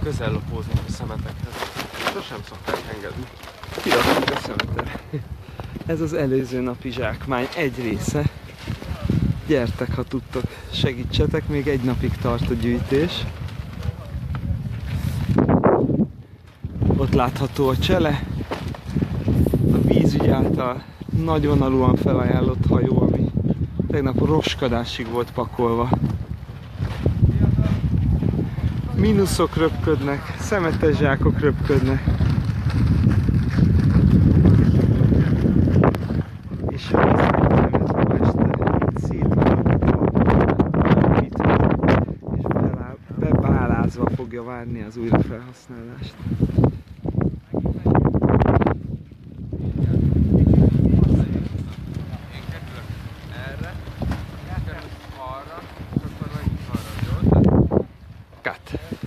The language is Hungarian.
közellopóznak a szemetekhez. Sosem szokták engedni. Kirakjuk a szemetet. Ez az előző napi zsákmány egy része. Gyertek, ha tudtok, segítsetek, még egy napig tart a gyűjtés. Ott látható a csele, a vízügy által nagyvonalúan felajánlott hajó, ami tegnap roskadásig volt pakolva. Mínuszok röpködnek, szemetes zsákok röpködnek. És ha ezt este szétválasztva, és bebálázva fogja várni az újrafelhasználást. Cut.